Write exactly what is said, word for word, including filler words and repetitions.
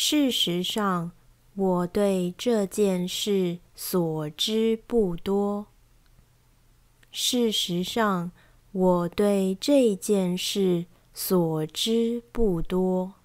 事实上，我对这件事所知不多。事实上，我对这件事所知不多。